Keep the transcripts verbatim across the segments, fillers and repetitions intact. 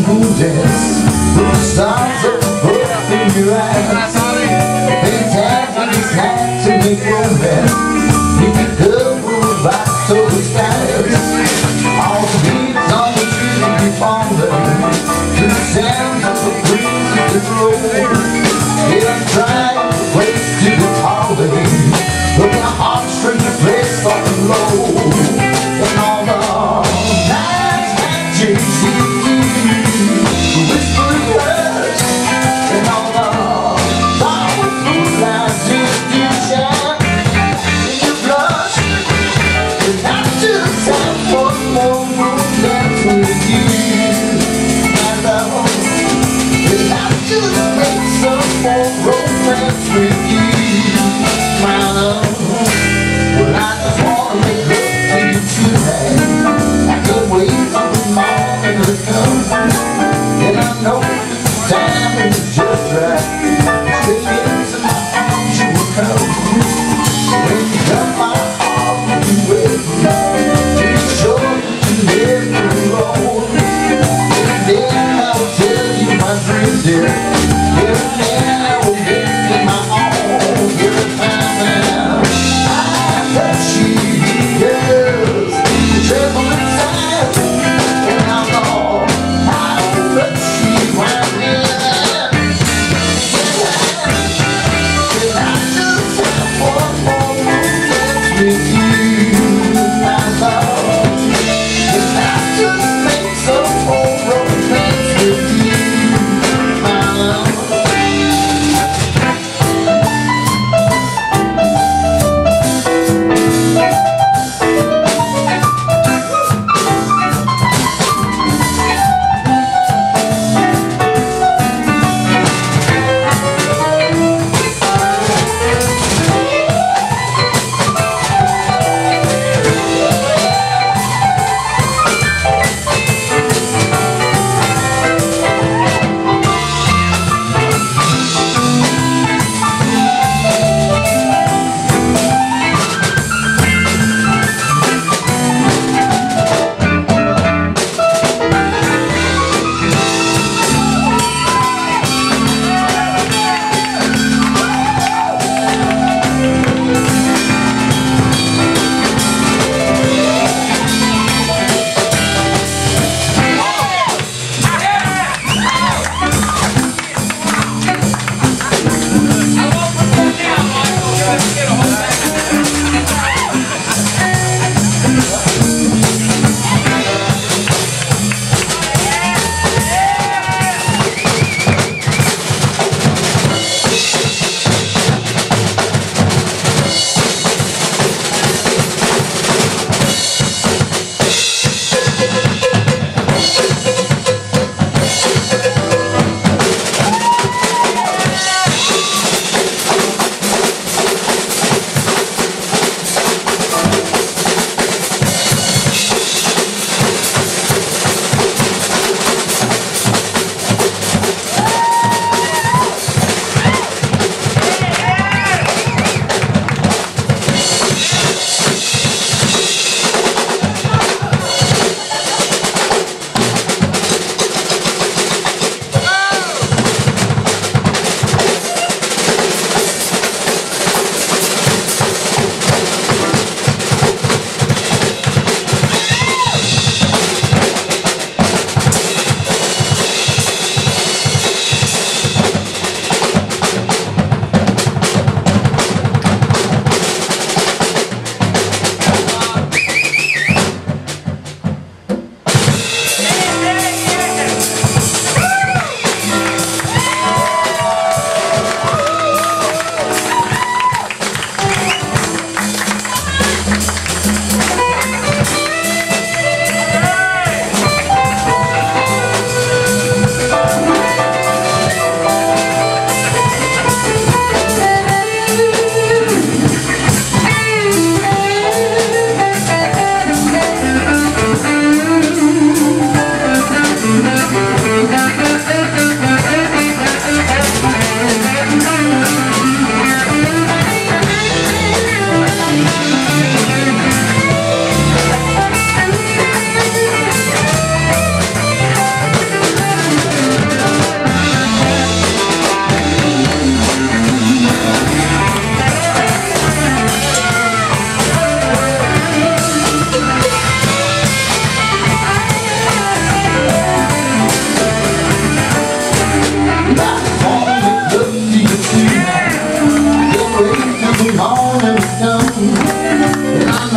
moonless, with the stars up above in your eyes. Things happen, it's had to make romance. You can double back to the skies. All the leaves on the tree be falling to the sound of the breeze that rolls. Yeah, I'm trying to place to the calling, but my heartstrings are placed on the low. And all the nights that chasing you, whispering words, and all the powerful lies in you shine, and you blush, and I just have one more romance with you, my love. And I just make some more romance with you, my love. Well, I just wanna make love.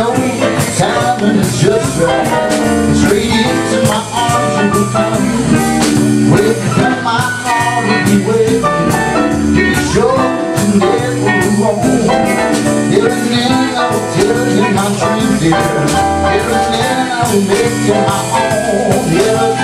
know timing is just right. Straight into my arms you will come. When you come my heart will be waiting. To be sure to never alone. Everything I will tell you my dream, dear. Everything I will make you my own. Everything